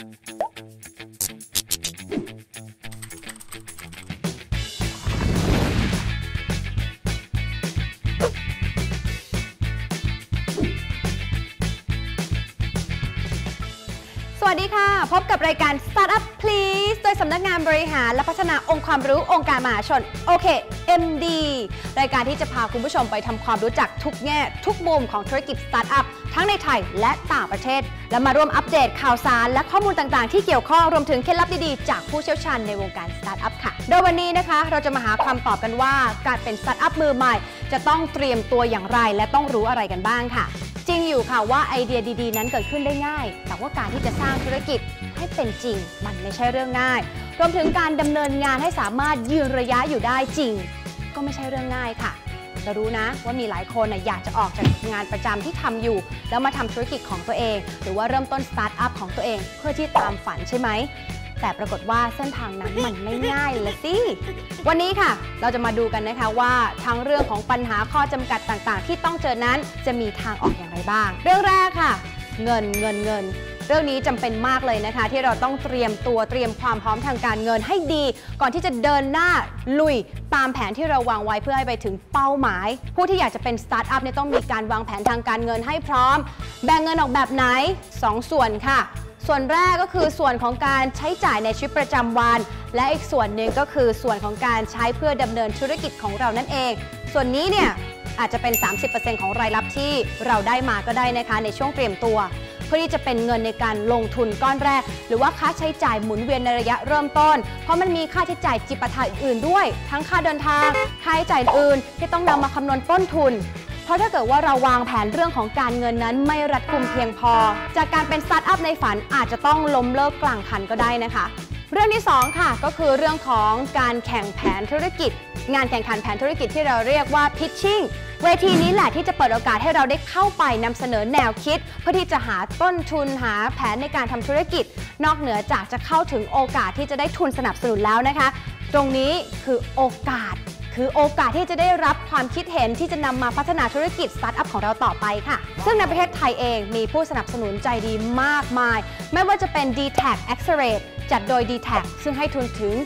สวัสดีค่ะพบกับรายการ Startup Please โดยสำนักงานบริหารและพัฒนาองค์ความรู้องค์การมหาชน OK MD รายการที่จะพาคุณผู้ชมไปทำความรู้จักทุกแง่ทุกมุมของธุรกิจ Startup ทั้งในไทยและต่างประเทศและมาร่วมอัปเดตข่าวสารและข้อมูลต่างๆที่เกี่ยวข้องรวมถึงเคล็ดลับดีๆจากผู้เชี่ยวชาญในวงการ Startup ค่ะโดยวันนี้นะคะเราจะมาหาคำตอบกันว่าการเป็น Startup มือใหม่จะต้องเตรียมตัวอย่างไรและต้องรู้อะไรกันบ้างค่ะจริงอยู่ค่ะว่าไอเดียดีๆนั้นเกิดขึ้นได้ง่ายแต่ว่าการที่จะสร้างธุรกิจให้เป็นจริงมันไม่ใช่เรื่องง่ายรวมถึงการดำเนินงานให้สามารถยืนระยะอยู่ได้จริงก็ไม่ใช่เรื่องง่ายค่ะจะรู้นะว่ามีหลายคนอยากจะออกจากงานประจำที่ทำอยู่แล้วมาทำธุรกิจของตัวเองหรือว่าเริ่มต้นสตาร์ทอัพของตัวเองเพื่อที่ตามฝันใช่ไหมแต่ปรากฏว่าเส้นทางนั้นมันไม่ง่ายเลยสิวันนี้ค่ะเราจะมาดูกันนะคะว่าทั้งเรื่องของปัญหาข้อจำกัดต่างๆที่ต้องเจอนั้นจะมีทางออกอย่างไรบ้างเรื่องแรกค่ะเงินเรื่องนี้จำเป็นมากเลยนะคะที่เราต้องเตรียมตัวเตรียมความพร้อมทางการเงินให้ดีก่อนที่จะเดินหน้าลุยตามแผนที่เราวางไว้เพื่อให้ไปถึงเป้าหมายผู้ที่อยากจะเป็นสตาร์ทอัพเนี่ยต้องมีการวางแผนทางการเงินให้พร้อมแบ่งเงินออกแบบไหน2 ส่วนค่ะส่วนแรกก็คือส่วนของการใช้จ่ายในชีวิตประจำวันและอีกส่วนหนึ่งก็คือส่วนของการใช้เพื่อดำเนินธุรกิจของเรานั่นเองส่วนนี้เนี่ยอาจจะเป็น 30% ของรายรับที่เราได้มาก็ได้นะคะในช่วงเตรียมตัวเพื่อที่จะเป็นเงินในการลงทุนก้อนแรกหรือว่าค่าใช้จ่ายหมุนเวียนในระยะเริ่มต้นเพราะมันมีค่าใช้จ่ายจิปาถะอื่นๆด้วยทั้งค่าเดินทางค่าใช้จ่ายอื่นที่ต้องนำมาคำนวณต้นทุนเพราะถ้าเกิดว่าเราวางแผนเรื่องของการเงินนั้นไม่รัดกุมเพียงพอจากการเป็นสตาร์ทอัพในฝันอาจจะต้องล้มเลิกกลางคันก็ได้นะคะเรื่องที่2ค่ะก็คือเรื่องของการแข่งแผนธุรกิจงานแข่งขันแผนธุรกิจที่เราเรียกว่า pitching เวทีนี้แหละที่จะเปิดโอกาสให้เราได้เข้าไปนำเสนอแนวคิดเพื่อที่จะหาต้นทุนหาแผนในการทำธุรกิจนอกเหนือจากจะเข้าถึงโอกาสที่จะได้ทุนสนับสนุนแล้วนะคะตรงนี้คือโอกาสที่จะได้รับความคิดเห็นที่จะนำมาพัฒนาธุรกิจสตาร์ทอัพของเราต่อไปค่ะซึ่งในประเทศไทยเองมีผู้สนับสนุนใจดีมากมายไม่ว่าจะเป็น DTAC Accelerate จัดโดย DTAC ซึ่งให้ทุนถึง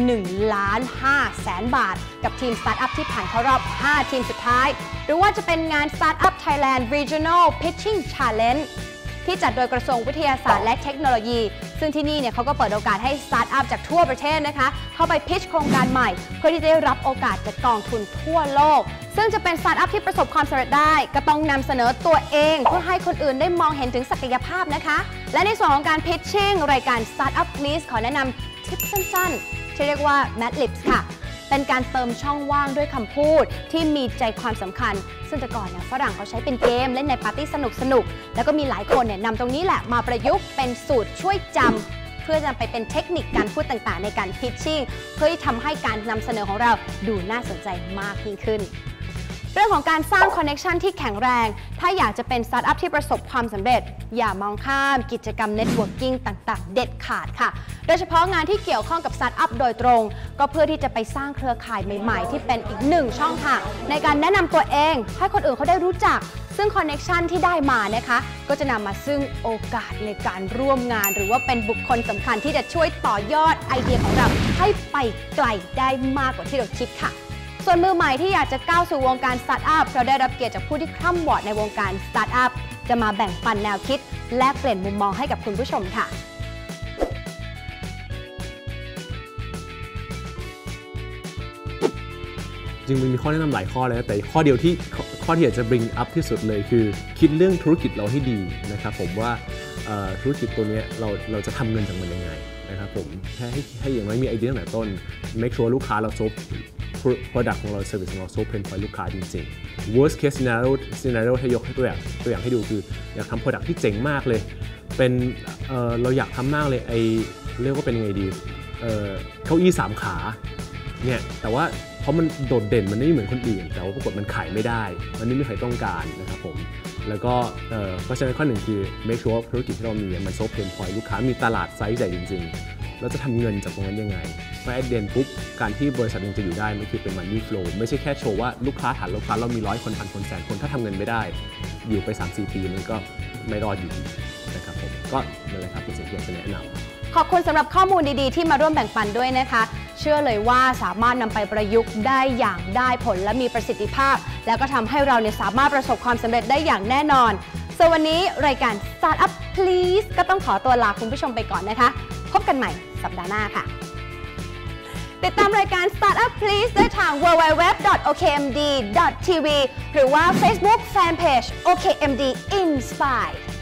1,500,000 บาทกับทีมสตาร์ทอัพที่ผ่านเข้ารอบ 5 ทีมสุดท้ายหรือว่าจะเป็นงาน Startup Thailand Regional Pitching Challenge ที่จัดโดยกระทรวงวิทยาศาสตร์และเทคโนโลยีซึ่งที่นี่เนี่ยเขาก็เปิดโอกาสให้สตาร์ทอัพจากทั่วประเทศนะคะเข้าไปพิชโครงการใหม่เพื่อที่จะได้รับโอกาสจากกองทุนทั่วโลกซึ่งจะเป็นสตาร์ทอัพที่ประสบความสำเร็จได้ก็ต้องนำเสนอตัวเองเพื่อให้คนอื่นได้มองเห็นถึงศักยภาพนะคะและในส่วนของการพิชชิ่งรายการ Startup Please ขอแนะนำทิปสั้นๆที่เรียกว่า Mad Libs ค่ะเป็นการเติมช่องว่างด้วยคำพูดที่มีใจความสำคัญซึ่งแต่ก่อนเนี่ยฝรั่งเขาใช้เป็นเกมเล่นในปาร์ตี้สนุกแล้วก็มีหลายคนเนี่ยนำตรงนี้แหละมาประยุกต์เป็นสูตรช่วยจำเพื่อจะไปเป็นเทคนิคการพูดต่างๆในการพิชชิ่งเพื่อที่ทำให้การนำเสนอของเราดูน่าสนใจมากยิ่งขึ้นเรื่องของการสร้างคอนเนคชันที่แข็งแรงถ้าอยากจะเป็นสตาร์ทอัพที่ประสบความสำเร็จอย่ามองข้ามกิจกรรมเน็ตเวิร์กิ่งต่างๆเด็ดขาดค่ะโดยเฉพาะงานที่เกี่ยวข้องกับสตาร์ทอัพโดยตรงก็เพื่อที่จะไปสร้างเครือข่ายใหม่ๆที่เป็นอีก1ช่องทางในการแนะนำตัวเองให้คนอื่นเขาได้รู้จักซึ่งคอนเนคชันที่ได้มานะคะก็จะนำมาซึ่งโอกาสในการร่วมงานหรือว่าเป็นบุคคลสำคัญที่จะช่วยต่อยอดไอเดียของเราให้ไปไกลได้มากกว่าที่เราคิดค่ะส่วนมือใหม่ที่อยากจะก้าวสู่วงการสตาร์ทอัพเราได้รับเกียรติจากผู้ที่คร่ำวอดในวงการสตาร์ทอัพจะมาแบ่งปันแนวคิดและเปลี่ยนมุมมองให้กับคุณผู้ชมค่ะจริงมันมีข้อแนะนำหลายข้อเลยนะแต่ข้อเดียวที่อยากจะ bring up ที่สุดเลยคือคิดเรื่องธุรกิจเราให้ดีนะครับผมว่าธุรกิจตัวนี้เราจะทำเงินจากมันยังไงนะครับผมให้อย่างน้อยมีไอเดียตั้งแต่ต้น make sure ลูกค้าเราsolve product ของเรา service ของเรา solve pain point ลูกค้าจริงๆ worst case scenario ถ้ายกให้ตัวอย่างให้ดูคืออยากทำ product ที่เจ๋งมากเลยเป็นเราอยากทำมากเลยเรียกว่าเป็นไงดีเก้าอี้3 ขาเนี่ยแต่ว่าเพราะมันโดดเด่นมันไม่เหมือนคนอื่นแต่ว่าปรากฏมันขายไม่ได้มันไม่มีใครต้องการนะครับผมแล้วก็เพราะฉะนั้นข้อหนึ่งคือ make sure ธุรกิจที่เรามีมัน solve pain point ลูกค้ามีตลาดไซส์ใหญ่จริงๆเราจะทำเงินจากตรงนั้นยังไงเพราะ at the end ปุ๊บการที่บริษัทยังจะอยู่ได้มันคือเป็น money flow ไม่ใช่แค่โชว์ว่าลูกค้าฐานลูกค้าเรามี100 คน1,000 คนแสนคนถ้าทำเงินไม่ได้อยู่ไป 3-4 ปีมันก็ไม่รอดอยู่ดีนะครับผมก็นั่นแหละครับเป็นสิ่งที่อยากจะแนะนำขอบคุณสำหรับข้อมูลดีๆที่มาร่วมแบ่งปันด้วยนะคะเชื่อเลยว่าสามารถนำไปประยุกต์ได้อย่างได้ผลและมีประสิทธิภาพแล้วก็ทำให้เราเนี่ยสามารถประสบความสำเร็จได้อย่างแน่นอนส่วนวันนี้รายการ Startup Please ก็ต้องขอตัวลาคุณผู้ชมไปก่อนนะคะพบกันใหม่สัปดาห์หน้าค่ะติดตามรายการ Startup Please ได้ทาง www.okmd.tv หรือว่า Facebook Fanpage OKMD Inspire